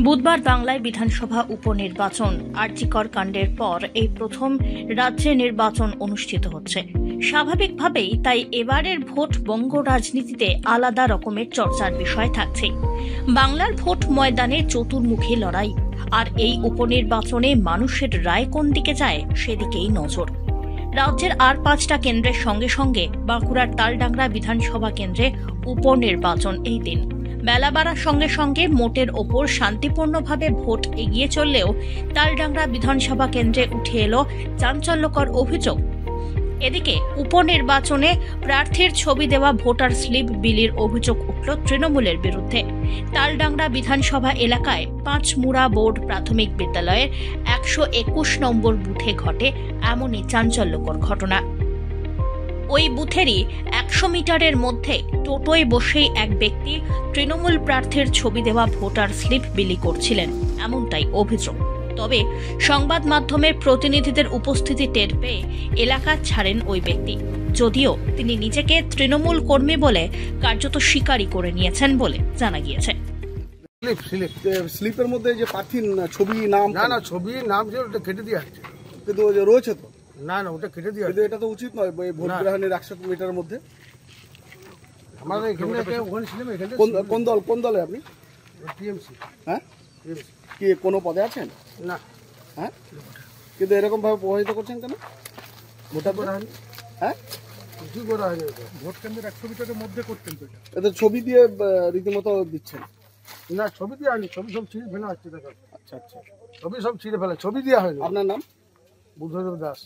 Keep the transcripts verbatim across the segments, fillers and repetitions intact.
বুধবার বাংলায় বিধানসভা উপনির্বাচন। আরজিকর কাণ্ডের পর এই প্রথম রাজ্যে নির্বাচন অনুষ্ঠিত হচ্ছে। স্বাভাবিকভাবেই তাই এবারের ভোট বঙ্গ রাজনীতিতে আলাদা রকমের চর্চার বিষয় থাকছে। বাংলার ভোট ময়দানে চতুর্মুখী লড়াই, আর এই উপনির্বাচনে মানুষের রায় কোন দিকে যায় সেদিকেই নজর। রাজ্যের আর পাঁচটা কেন্দ্রের সঙ্গে সঙ্গে বাঁকুড়ার তালডাংরা বিধানসভা কেন্দ্রে উপনির্বাচন এই দিন। বেলা বাড়ার সঙ্গে সঙ্গে মোটের ওপর শান্তিপূর্ণভাবে ভোট এগিয়ে চললেও তালডাংরা বিধানসভা কেন্দ্রে উঠে এলো চাঞ্চল্যকর অভিযোগ। এদিকে উপনির্বাচনে প্রার্থীর ছবি দেওয়া ভোটার স্লিপ বিলির অভিযোগ উঠল তৃণমূলের বিরুদ্ধে। তালডাংরা বিধানসভা এলাকায় পাঁচমুড়া বোর্ড প্রাথমিক বিদ্যালয়ের একশো একুশ নম্বর বুথে ঘটে এমনই চাঞ্চল্যকর ঘটনা। ওই বুথেরই একশো মিটারের মধ্যে টোটোয় বসেই এক ব্যক্তি তৃণমূল প্রার্থীর ছবি দেওয়া ভোটার স্লিপ বিলি করছিলেন, এমনটাই অভিযোগ। তবে সংবাদ মাধ্যমের প্রতিনিধিদের উপস্থিতি টের পেয়ে এলাকা ছাড়েন ওই ব্যক্তি, যদিও তিনি নিজেকে তৃণমূল কর্মী বলে কার্যত স্বীকারই করে নিয়েছেন বলে জানা গিয়েছে। স্লিপ স্লিপ স্লিপের মধ্যে যে প্রার্থীর ছবি নাম না না ছবি নাম যে ওটা কেটে দিয়ে আসছে, কিন্তু রয়েছে তো। না না ওটা কেটে দিয়ে কিন্তু এটা তো উচিত নয় ভোট গ্রহণের একশো মিটারের মধ্যে। আমাদের এখানে ওখানে ছিলাম। এখানে কোন দল কোন দলে আপনি? টিএমসি। হ্যাঁ, কি কোনো পদে আছেন? না। হ্যাঁ, কিন্তু এরকম ভাবে প্রভাবিত করছেন কেন? ভোটার করা হয়নি। হ্যাঁ, কি করা হয়নি? ভোট কেন্দ্রের একশো মিটারের মধ্যে করতেন তো। এটা ছবি দিয়ে রীতিমতো দিচ্ছেন? না, ছবি দিয়ে আনি, ছবি সব ছিঁড়ে ফেলা হচ্ছে। দেখো। আচ্ছা আচ্ছা, ছবি সব ছিঁড়ে ফেলা, ছবি দেওয়া হয়নি। আপনার নাম? বুদ্ধদেব দাস।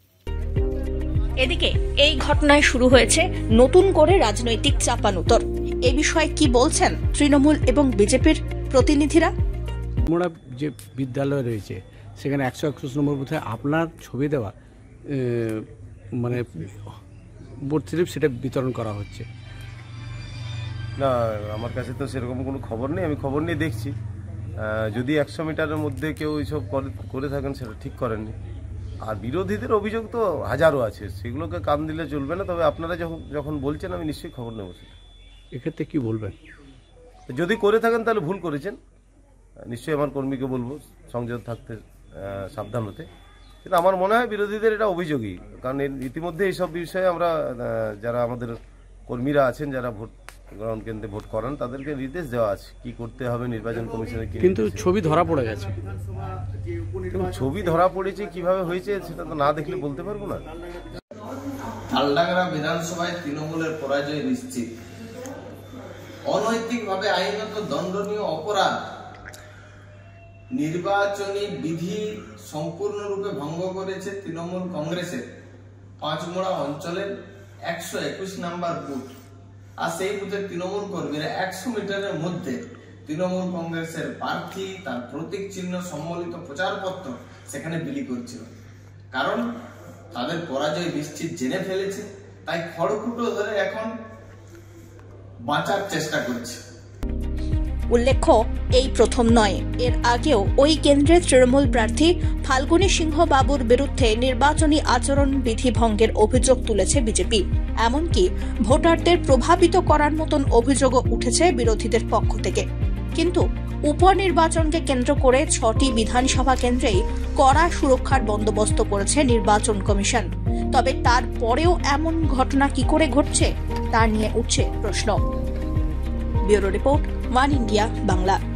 এদিকে এই ঘটনায় শুরু হয়েছে নতুন করে রাজনৈতিক চাপানুতর। এ বিষয়ে কি বলছেন তৃণমূল এবং বিজেপির প্রতিনিধিরা? মোড়া যে বিদ্যালয় রয়েছে সেখানে একশো একুশ নম্বর বুথে আপনার ছবি দেওয়া মানে ভোট স্লিপ সেটা বিতরণ করা হচ্ছে। না, আমার কাছে তো সেরকম কোনো খবর নেই। আমি খবর নিয়ে দেখছি, যদি একশো মিটারের মধ্যে কেউ এইসব করে থাকেন সেটা ঠিক করেননি। আর বিরোধীদের অভিযোগ তো হাজারো আছে, সেগুলোকে কান দিলে চলবে না। তবে আপনারা যখন যখন বলছেন আমি নিশ্চয়ই খবর নেব। এক্ষেত্রে কি বলবেন? যদি করে থাকেন তাহলে ভুল করেছেন, নিশ্চয়ই আমার কর্মীকে বলবো সংযত থাকতে, সাবধান হতে। কিন্তু আমার মনে হয় বিরোধীদের এটা অভিযোগই, কারণ ইতিমধ্যে এইসব বিষয়ে আমরা যারা আমাদের কর্মীরা আছেন যারা ভোট গ্রহণ কেন্দ্রে ভোট করান তাদেরকে নির্দেশ দেওয়া আছে কি করতে হবে নির্বাচন কমিশনের। কিন্তু ছবি ধরা পড়ে গেছে। ছবি ধরা পড়েছে কিভাবে হয়েছে সেটা তো না দেখলে বলতে পারবো না। তালডাংরা বিধানসভায় তৃণমূলের পরাজয় নিশ্চিত। অনৈতিকভাবে আইনত দণ্ডনীয় অপরাধ, নির্বাচনী বিধি সম্পূর্ণরূপে ভঙ্গ করেছে তৃণমূল কংগ্রেসের পাঁচমোড়া অঞ্চলের একশো একুশ নাম্বার বুথ। আর সেই বুথের তৃণমূল কর্মীরা একশো মিটারের মধ্যে তৃণমূল কংগ্রেসের প্রার্থী তার প্রতীক চিহ্ন সম্বলিত প্রচারপত্র সেখানে বিলি করছিল। কারণ তাদের পরাজয় নিশ্চিত জেনে ফেলেছে, তাই খড়কুটো ধরে এখন বাঁচার চেষ্টা করছে। উল্লেখ্য, এই প্রথম নয়, এর আগেও ওই কেন্দ্রের তৃণমূল প্রার্থী ফাল্গুনী সিংহ বাবুর বিরুদ্ধে নির্বাচনী আচরণ বিধি ভঙ্গের অভিযোগ তুলেছে বিজেপি। এমনকি ভোটারদের প্রভাবিত করার মতন অভিযোগও উঠেছে বিরোধীদের পক্ষ থেকে। কিন্তু উপনির্বাচনকে কেন্দ্র করে ছটি বিধানসভা কেন্দ্রেই কড়া সুরক্ষার বন্দোবস্ত করেছে নির্বাচন কমিশন। তবে তারপরেও এমন ঘটনা কি করে ঘটছে তা নিয়ে উঠছে প্রশ্ন। Bureau report, One India Bangla.